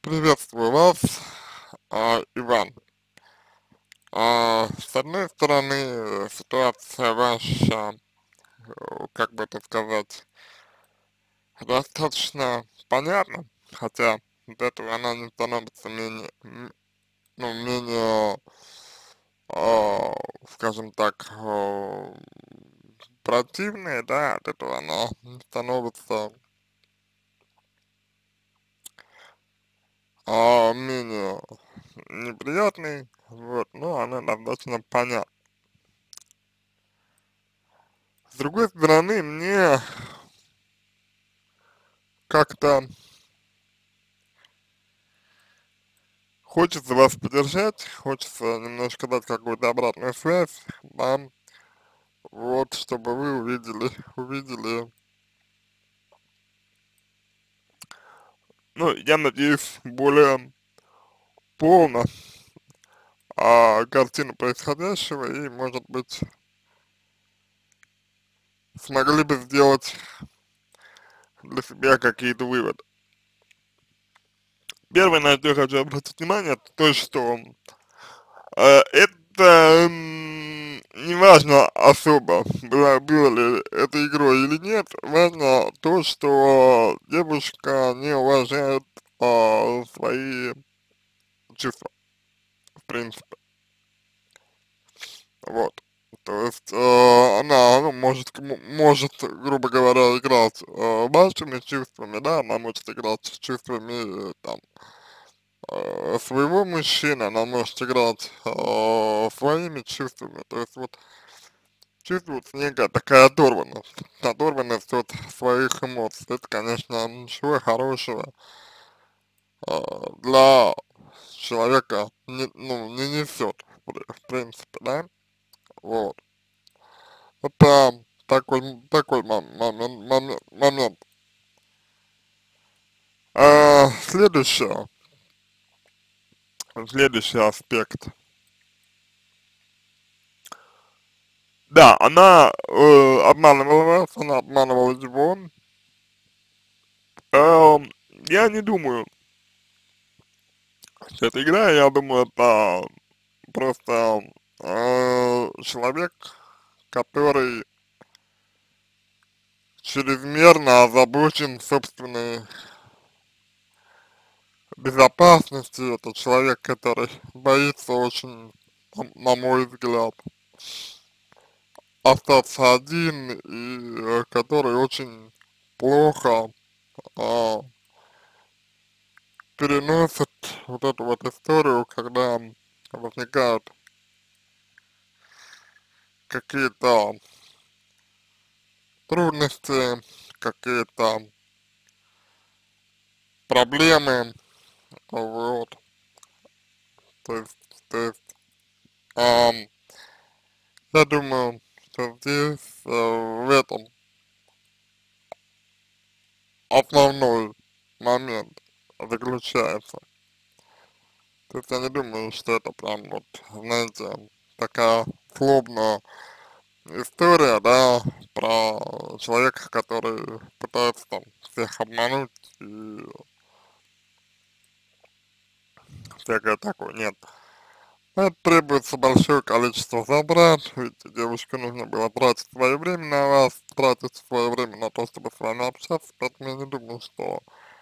Приветствую вас, Иван. С одной стороны, ситуация ваша, как бы это сказать, достаточно понятна, хотя от этого она не становится менее, ну, менее, а, скажем так, противной, да, от этого она не становится менее неприятной, вот, но она достаточно понятна. С другой стороны, мне как-то хочется вас поддержать, хочется немножко дать какую-то обратную связь, да, вот, чтобы вы увидели, ну, я надеюсь, более полно, картину происходящего и, может быть, смогли бы сделать для себя какие-то выводы. Первое, на что я хочу обратить внимание, это то, что это не важно особо, было ли это игрой или нет, важно то, что девушка не уважает свои чувства, в принципе, вот. То есть она, ну, может, грубо говоря, играть вашими чувствами, да, она может играть с чувствами, там, своего мужчины, она может играть своими чувствами, то есть вот чувствуется некая такая оторванность от своих эмоций. Это, конечно, ничего хорошего для человека ну, не несет, в принципе, да, вот. Это такой момент. Следующее, следующий аспект. Да, она обманывала вас, она обманывала его. Я не думаю, что это игра, я думаю, это просто человек, который чрезмерно озабочен собственной безопасностью. Это человек, который боится очень, на мой взгляд, остаться один и который очень плохо а, переносит вот эту вот историю, когда возникают какие-то трудности, какие-то проблемы, вот, то есть, я думаю, что здесь, в этом основной момент заключается. То есть я не думаю, что это прям вот, знаете, такая злобная история, да, про человека, который пытается там всех обмануть и всякое такое. Нет. Это требуется большое количество забрат, ведь девушке нужно было тратить свое время на вас, тратить свое время на то, чтобы с вами общаться, поэтому я не думаю, что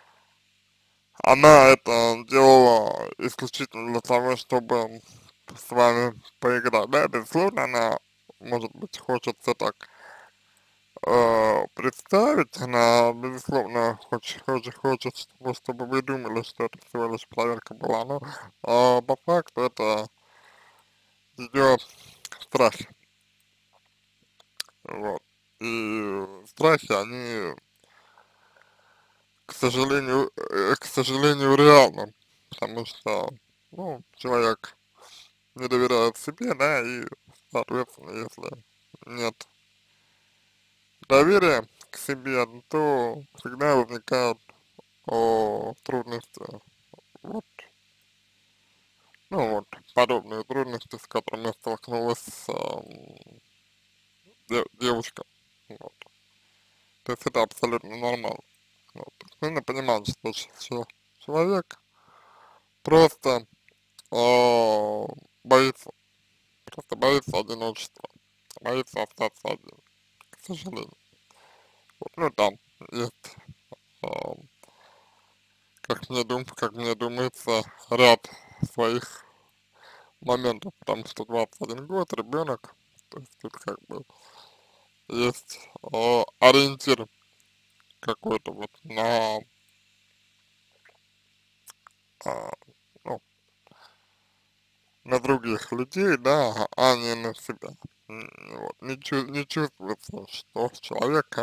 она это делала исключительно для того, чтобы с вами поиграть. Да, безусловно, она, может быть, хочет все так представить, она, безусловно, хочет, чтобы вы думали, что это всего лишь проверка была, но по факту это ее страх. Вот. И страхи, они, к сожалению, реальны, потому что, ну, человек не доверяет себе, да, и, соответственно, если нет доверия к себе, то всегда возникают трудности, вот, ну, вот, подобные трудности, с которыми столкнулась девушка, вот. То есть это абсолютно нормально. Вот. Нужно понимать, что человек просто боится, просто боится одиночества, боится остаться один, к сожалению. Вот, ну там есть, а, как мне думается, ряд своих моментов, потому что 21 год, ребенок, то есть тут как бы есть ориентир какой-то вот на, а, ну, на других людей, да, а не на себя. Вот. Не чувствуется, что человек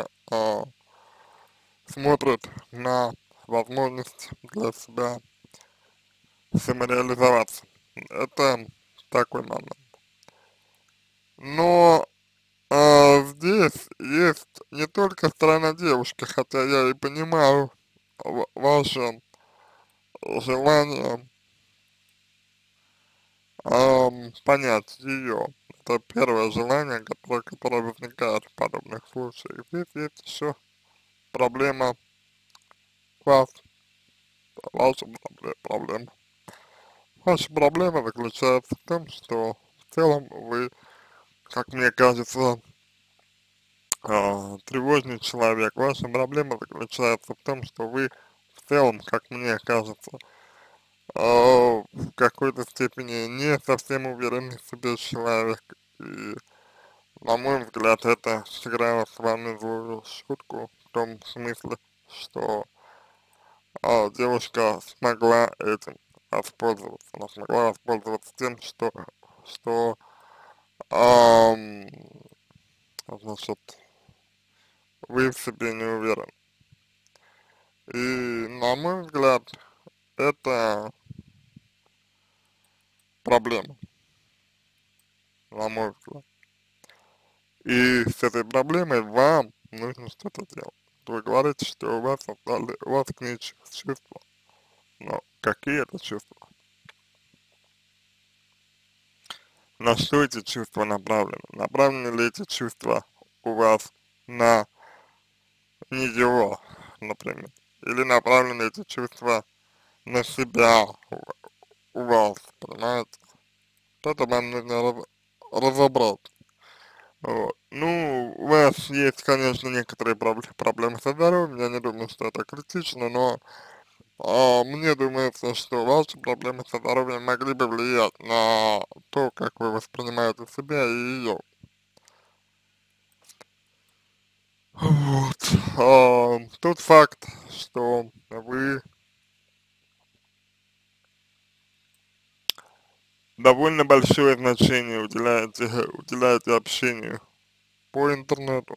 смотрит на возможность для себя самореализоваться. Это такой момент. Но здесь есть не только сторона девушки, хотя я и понимаю ваше желание понять ее. Это первое желание, которое возникает в подобных случаях. Здесь есть еще проблема вас, ваша проблема. Ваша проблема заключается в том, что в целом вы, как мне кажется, тревожный человек. Ваша проблема заключается в том, что вы в целом, как мне кажется, в какой-то степени не совсем уверенный в себе человек. И, на мой взгляд, это сыграло с вами злую шутку в том смысле, что девушка смогла этим воспользоваться. Она смогла воспользоваться тем, что ам, значит, вы в себе не уверены. И, на мой взгляд, это проблема, на мой взгляд. И с этой проблемой вам нужно что-то делать. Вы говорите, что у вас к ней чувства. Но какие это чувства? На что эти чувства направлены? Направлены ли эти чувства у вас на нее, например? Или направлены эти чувства на себя у вас, понимаете? Это вам нужно разобрать. Вот. Ну, у вас есть, конечно, некоторые проблемы со здоровьем, я не думаю, что это критично, но мне думается, что ваши проблемы со здоровьем могли бы влиять на то, как вы воспринимаете себя и ее. Вот. Тот факт, что вы довольно большое значение уделяете общению по интернету,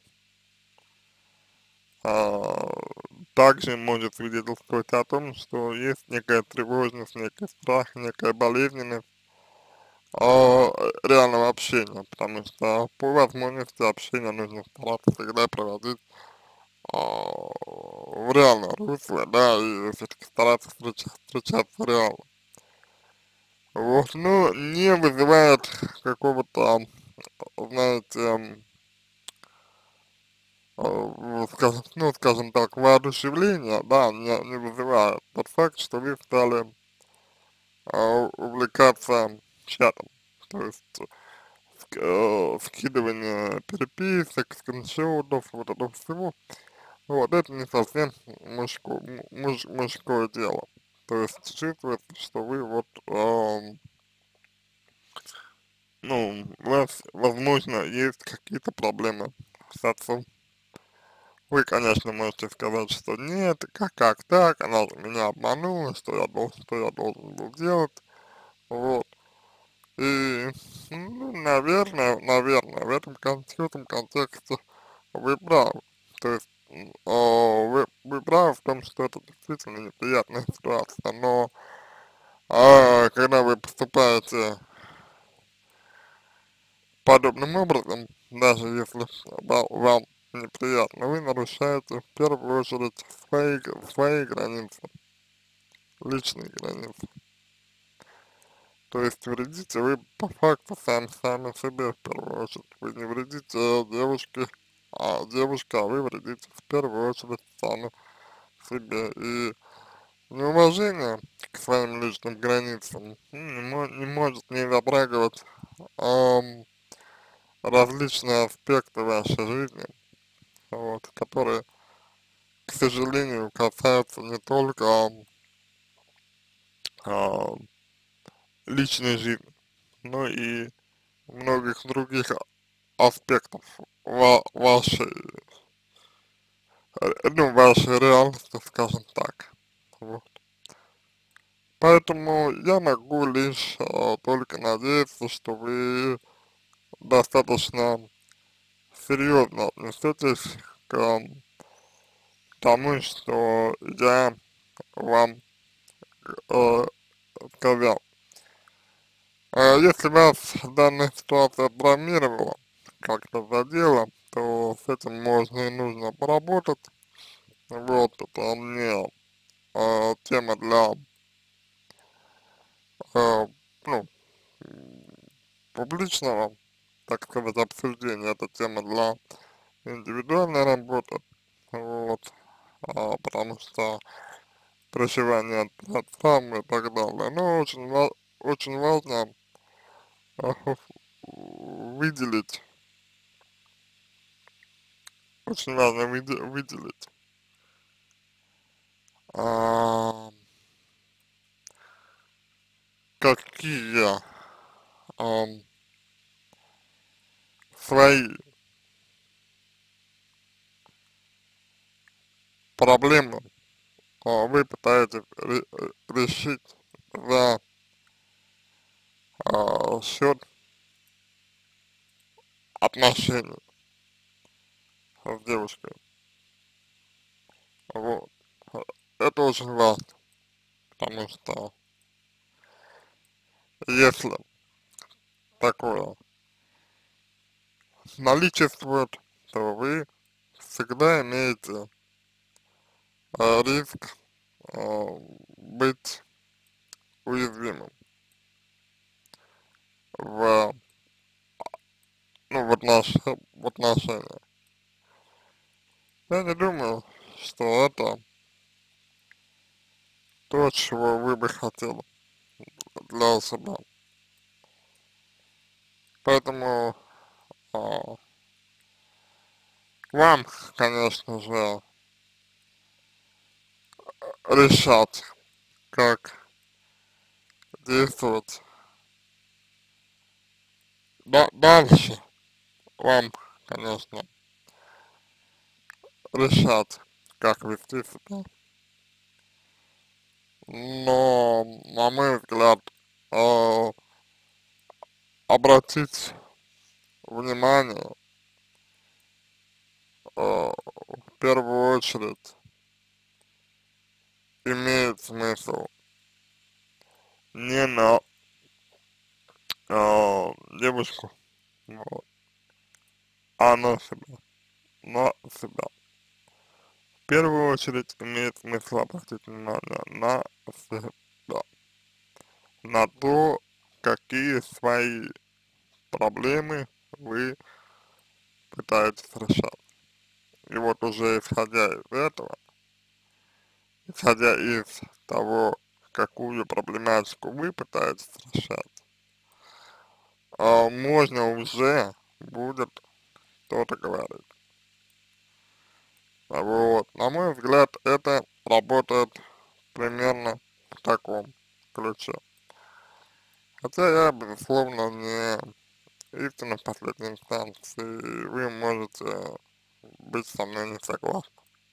а, также может свидетельствовать о том, что есть некая тревожность, некий страх, некая болезненность реального общения, потому что по возможности общения нужно стараться всегда проводить в реальном русле, да, и все-таки стараться встречаться реально. Вот, ну, не вызывает какого-то, знаете, скажем так, воодушевления, да, не вызывает тот факт, что вы стали увлекаться чатом, то есть скидывание переписок, скриншотов, вот этого всего, вот это не совсем мужское дело. То есть чувствуется, что вы вот, ну, у вас, возможно, есть какие-то проблемы с отцом. Вы, конечно, можете сказать, что нет, как так, она же меня обманула, что я должен был делать, вот. И, ну, наверное, в этом контексте вы правы. То есть, вы правы в том, что это действительно неприятная ситуация, но когда вы поступаете подобным образом, даже если вам неприятно, вы нарушаете в первую очередь свои границы, личные границы. То есть вредите вы по факту сами себе в первую очередь. Вы не вредите девушке, а вы вредите в первую очередь сами себе. И неуважение к своим личным границам, не может не затрагивать ам, различные аспекты вашей жизни, вот, которые, к сожалению, касаются не только а, личной жизни, но и многих других аспектов вашей, ну, вашей реальности, скажем так. Вот. Поэтому я могу лишь только надеяться, что вы достаточно серьезно отнесетесь к тому, что я вам э, сказал. Если вас данная ситуация травмировала, как-то задела, то с этим можно и нужно поработать. Вот, это не тема для, э, ну, публичного, так сказать, обсуждения, это тема для индивидуальной работы, вот, потому что проживание от травмы и так далее. Но очень, очень важно э, выделить, очень важно выделить а, какие ам, свои проблемы вы пытаетесь решить за счет отношений с девушкой. Вот. Это очень важно, потому что если такое наличествует, то вы всегда имеете риск э, быть уязвимым в, ну, в отношениях. Я не думаю, что это то, чего вы бы хотели для себя. Поэтому а, вам, конечно же, решать, как действовать дальше. Вам, конечно, решать, как вести себя. Но, на мой взгляд, э, обратить внимание в первую очередь имеет смысл не на девушку, вот, а на себя, на себя. В первую очередь имеет смысл обратить внимание на себя, на то, какие свои проблемы вы пытаетесь решать. И вот уже исходя из этого, исходя из того, какую проблематику вы пытаетесь решать, можно уже будет что-то говорить. Вот. На мой взгляд, это работает примерно в таком ключе. Хотя я, безусловно, не истина в последней инстанции, вы можете быть со мной не согласны.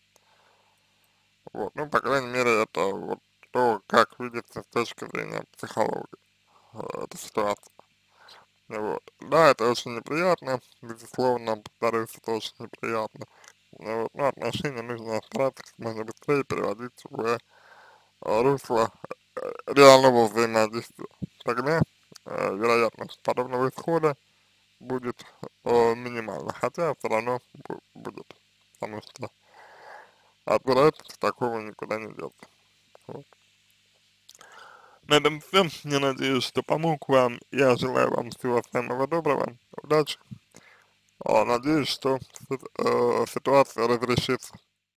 Вот. Ну, по крайней мере, это вот то, как видится с точки зрения психологии эта ситуация. Вот. Да, это очень неприятно, безусловно, повторюсь, это очень неприятно. Вот. Но отношения нужно стараться как можно быстрее переводить в русло реального взаимодействия. Тогда вероятность подобного исхода будет минимальна, хотя все равно будет, потому что от вероятности такого никуда не деться. Вот. На этом все. Я надеюсь, что помог вам. Я желаю вам всего самого доброго, удачи. Надеюсь, что ситуация разрешится